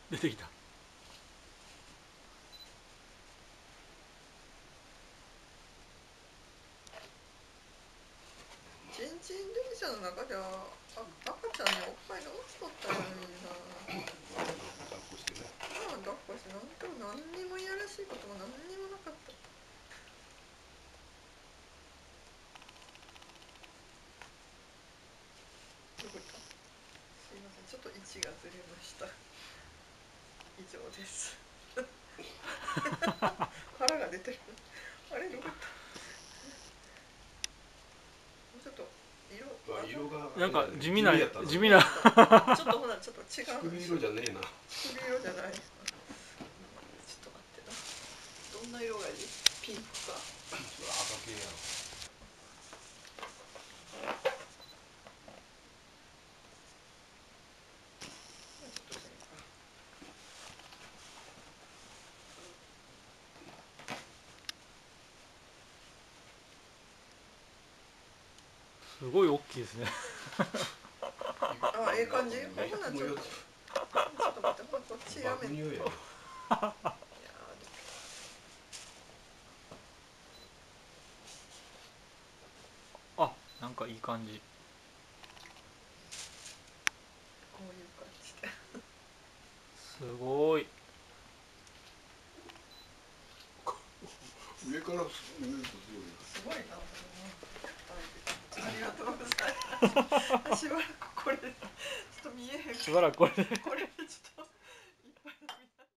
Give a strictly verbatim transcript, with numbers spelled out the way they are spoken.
出てきた。 ちんちん電車の中ではあ赤ちゃんにおっぱいが落ちとったよみんな。 抱っこしてね。 ああ抱っこしてなんとも何にもいやらしいことも何にもなかった。どこ行った？すいませんちょっと位置がずれました。以上です。腹が出てる。あれどこ行った？ちょっと色あ、色がなんか地味なやったな。 地味な。 ちょっとほらちょっと違う。 首色じゃねえな。 首色じゃない。ちょっと待ってな。どんな色がいい？ピンクか。 赤系やろ。 すごい大きいですね。 あ、ええ感じ。ほなちょっと。ちょっと待って、こっちやめて。 あ、なんかいい感じ。 こういう感じで。 すごい。 上から見るとすごいな。ありがとうございます。しばらくこれちょっと見えへん。 しばらくこれで。 これ